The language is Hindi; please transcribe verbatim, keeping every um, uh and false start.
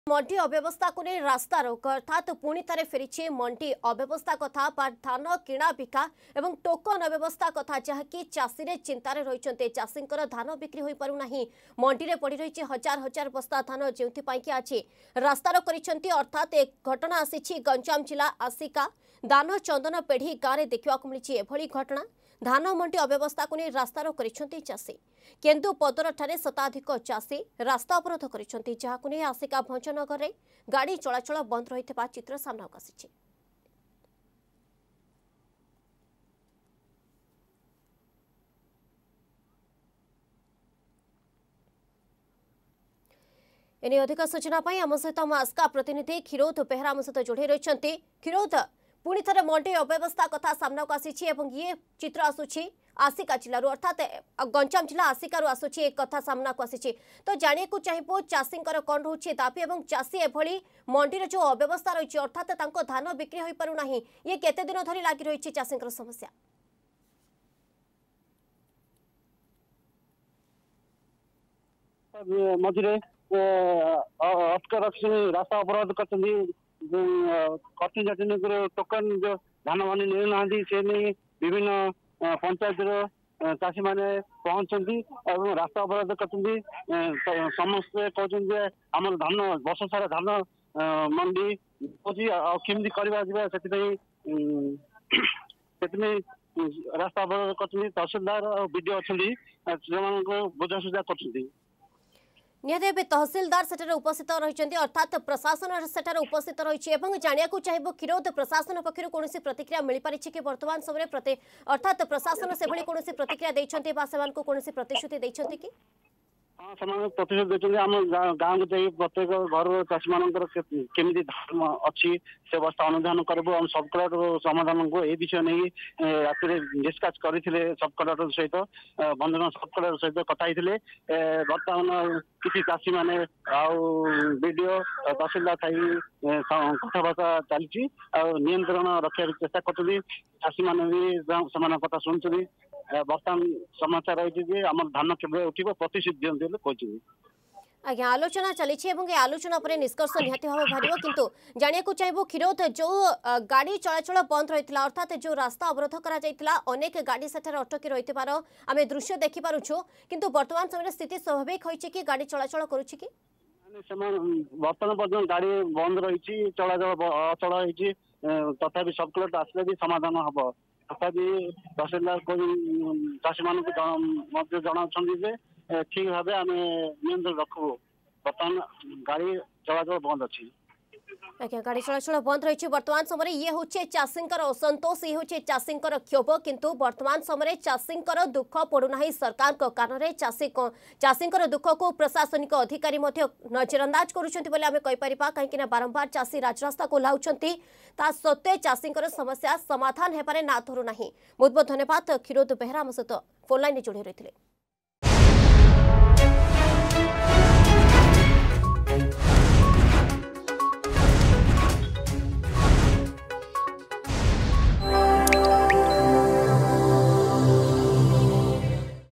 मंडी अव्यवस्था को नहीं रास्ता रोक अर्थात पुणी थे फेरी मंडी अव्यवस्था कथा धान किणा बिका और टोकन अव्यवस्था कथा जहाँकि चाषी चिंतार रही चाषी धान बिक्री हो पारना मंडी में पड़ रही हजार हजार बस्ता धान जो आज रास्ता रोक अर्थात एक घटना आसी गंजाम जिला आसिका दान चंदन पेढ़ी गाँव में देखा मिली एभली घटना धान मंडी अव्यवस्था को नहीं रास्ता रोक चाषी केन्दुपदर ठारे शताधिक चाषी रास्ता अवरोध कर आसिका भंजनगर में गाड़ी चलाचल बंद रही चित्र सामना आसी। एने अधिक सूचना आम सहित आम आस्का प्रतिनिधि क्षीरोद बेहरा आम सहित जोड़े रही। क्षीरोद पुणी थे मंडी अव्यवस्था कथा सामना को आसी ये चित्र आसूची आसिका जिलू अर्थात गंजाम जिला आसिकार आसूची एक कथा सामना को आसी तो जानिया को चाहिए चाषी कौन रोचे दाबी और चाषी एभली मंडी जो अव्यवस्था रही अर्थात धान बिक्री हो पारना ये केते दिन धरी लगी रही चाषी समस्या मझे अटक रखी रास्ता अवरोध कर टोकन जो धान मान ना से नहीं विभिन्न पंचायत चाषी मैंने पहुंचती और रास्ता अवरोध कर समस्त कहते आम धान वर्ष सारा धान मंडी केमी करवा से रास्ता अवरोध कर तहसीलदार और विडीओ अच्छा बुझासुझा कर निहत तहसीलदार सेठार उपस्थित रही अर्थात प्रशासन सेठार उपस्थित रही जानिया चाहिए क्षीरोद प्रशासन पक्षर कौन प्रतिक्रिया मिल पारी कि वर्तमान समय प्रति अर्थात प्रशासन से कौन प्रतिक्रिया देते कौन प्रतिश्रुति देते कि हाँ से प्रतिशत देते आम गाँव को जाइए प्रत्येक घर चाषी मान केमी धान अच्छी से अवस्था अनुधान करूँ सब कलेक्टर समाधान को ये विषय नहीं राति डिस्कस करते सब कलेक्टर सहित बंधन सब कलेक्टर सहित कथी बर्तमान किसी चाषी मैंने आडीओ तहसीलदार थी कथबार्ता चलती नियंत्रण रखा चेष्टा कर चाषी मैंने भी कथा शुणुं बर्तमान समाचार रही आम धान केवल उठ प्रतिश्रुति दिखते कहते आज्ञा आलोचना चली आलोचना पर निष्कर्ष निहाती भाव बाहर किंतु जानिया चाहिए क्षीरोद जो गाड़ी चलाचल बंद रही अर्थात जो रास्ता अवरोध करा अनेक गाड़ी सेठार अटकी रही आम दृश्य देखिपुँ किंतु वर्तमान समय स्थिति स्वाभाविक होती कि गाड़ी चलाचल करुच्ची कि बर्तमान पर्यटन गाड़ी बंद रही चलाचल अचल होती तथापि सब कलेक्टर आसले भी समाधान हम तथापि तहसीलदार चाषी मान जनाऊँ ठीक भाव आम नियंत्रण रखू बर्तमान गाड़ी चलाचल बंद अच्छी आज्ञा गाड़ी चलाचल बंद रही वर्तमान समय ये हूँ चाषी असंतोष ये हूँ चाषी क्षोभ किंतु वर्तमान समय चाषी दुख पड़ूना सरकार कान में चाषी चाषी दुख को प्रशासनिक अधिकारी नजरअंदाज करें कहीं बारंबार चाषी राजरास्ता को ओह्लाउछंती ता सत्वे चाषी समस्या समाधान हेबारे ना धरुना। बहुत बहुत धन्यवाद क्षीरोद बेहरा आम सहित फोन लाइन जोड़ी रही।